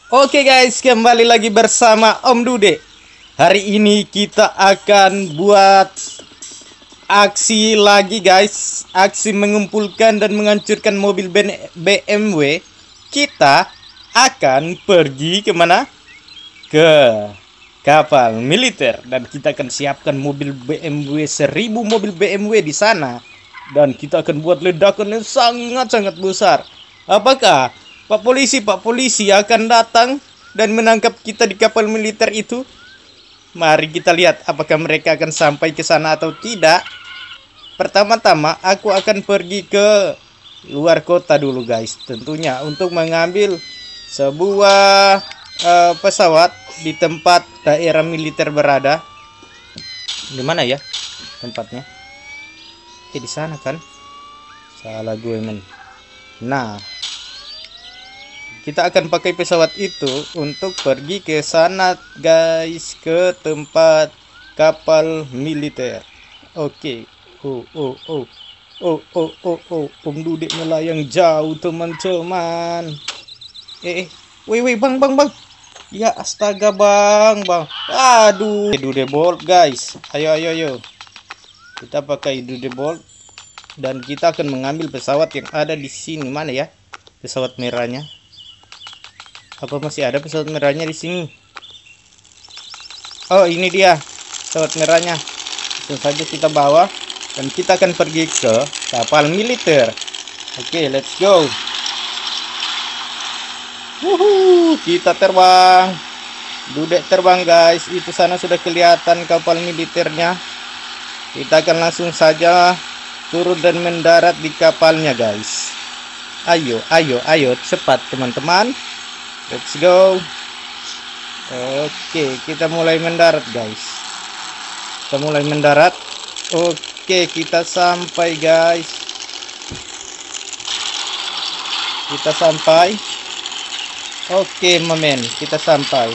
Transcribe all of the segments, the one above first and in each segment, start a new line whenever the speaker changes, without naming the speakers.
Oke guys, kembali lagi bersama Om Dude. Hari ini kita akan buat aksi lagi guys. Aksi mengumpulkan dan menghancurkan mobil BMW. Kita akan pergi kemana? Ke kapal militer. Dan kita akan siapkan mobil BMW 1000 mobil BMW di sana. Dan kita akan buat ledakan yang sangat-sangat besar. Apakah Pak polisi akan datang dan menangkap kita di kapal militer itu? Mari kita lihat apakah mereka akan sampai ke sana atau tidak. Pertama-tama aku akan pergi ke luar kota dulu guys. Tentunya untuk mengambil sebuah pesawat di tempat daerah militer berada. Di mana ya tempatnya? Di sana kan? Salah gue men. Nah, kita akan pakai pesawat itu untuk pergi ke sana guys, ke tempat kapal militer. Oke. Om Dude melayang jauh teman-teman. Wih bang. Ya astaga bang. Aduh, Dude Bolt guys. Ayo. Kita pakai Dude Bolt dan kita akan mengambil pesawat yang ada di sini. Mana ya pesawat merahnya? Apa masih ada pesawat merahnya di sini? Oh, ini dia pesawat merahnya. Langsung saja kita bawa dan kita akan pergi ke kapal militer. Oke, let's go. Kita terbang. Dudek terbang guys. Itu sana sudah kelihatan kapal militernya. Kita akan langsung saja turun dan mendarat di kapalnya guys. Ayo cepat teman-teman. Let's go. Oke, kita mulai mendarat guys. Kita mulai mendarat. Oke, kita sampai guys. Kita sampai. Oke, momen, kita sampai.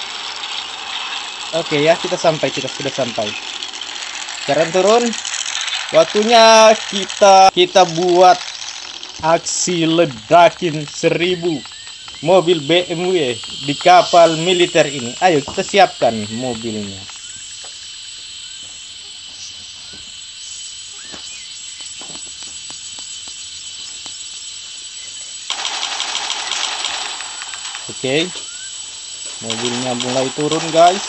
Oke ya, kita sudah sampai. Sekarang turun. Waktunya kita buat aksi ledakin 1000 mobil BMW di kapal militer ini. Ayo kita siapkan mobilnya. Oke. Mobilnya mulai turun guys.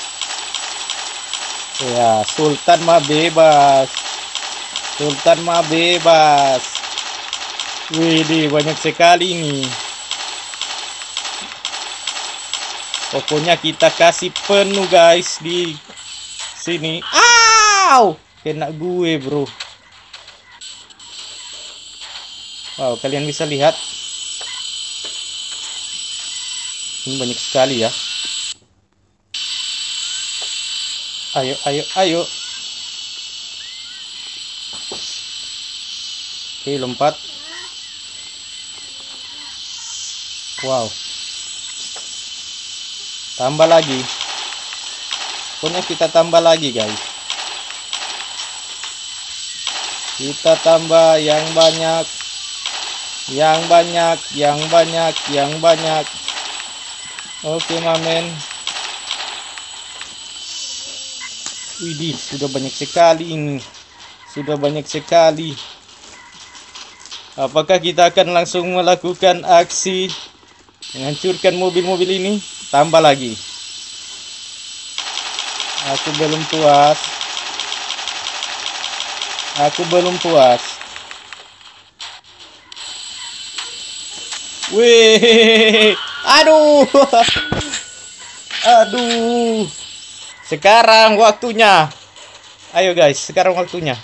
Ya, Sultan mah bebas. Widih, banyak sekali nih. Pokoknya kita kasih penuh guys di sini. Au! Kena gue, bro. Wow, kalian bisa lihat. Ini banyak sekali ya. Ayo. Oke, lompat. Wow. Tambah lagi. Pokoknya kita tambah lagi guys. Kita tambah yang banyak. Oke mamen. Widih, sudah banyak sekali ini. Apakah kita akan langsung melakukan aksi menghancurkan mobil-mobil ini? Tambah lagi. Aku belum puas. Wih, aduh. Sekarang waktunya. Ayo guys, sekarang waktunya.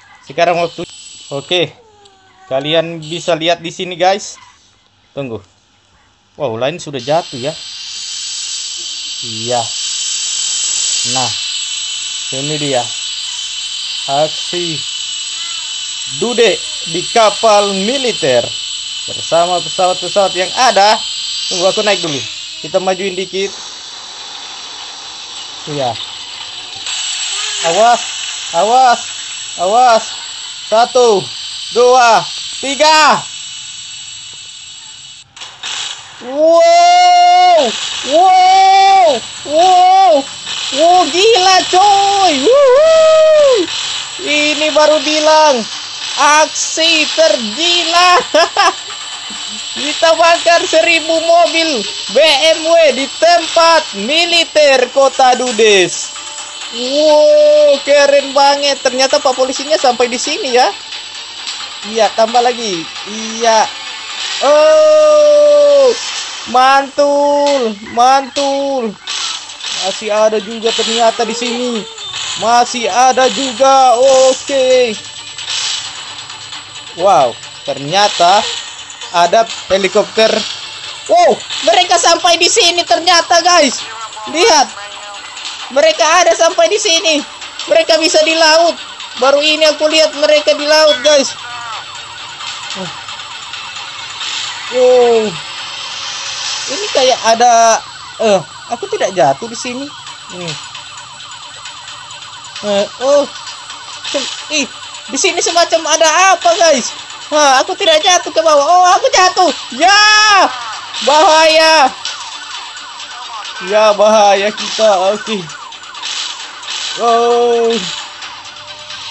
Oke. Kalian bisa lihat di sini guys. Tunggu. Wow, lain sudah jatuh ya. Iya. Nah, ini dia aksi Dude di kapal militer bersama pesawat-pesawat yang ada. Tunggu, aku naik dulu. Kita majuin dikit. Iya. Awas. 1, 2, 3. Wow. gila coy. Wuhu. Ini baru bilang aksi tergila. Kita bakar 1000 mobil BMW di tempat militer Kota Dudes. Wow, keren banget. Ternyata Pak polisinya sampai di sini ya. Iya, tambah lagi. Iya. Oh, mantul, mantul. Masih ada juga ternyata di sini. Masih ada juga. Oke. Wow, ternyata ada helikopter. Wow, mereka sampai di sini ternyata, guys. Lihat. Mereka ada sampai di sini. Mereka bisa di laut. Baru ini aku lihat mereka di laut, guys. Wow. Ini kayak ada aku tidak jatuh di sini. Di sini semacam ada apa, guys? Aku tidak jatuh ke bawah. Oh, aku jatuh. Ya, bahaya. Ya, bahaya kita. Oke. Oh.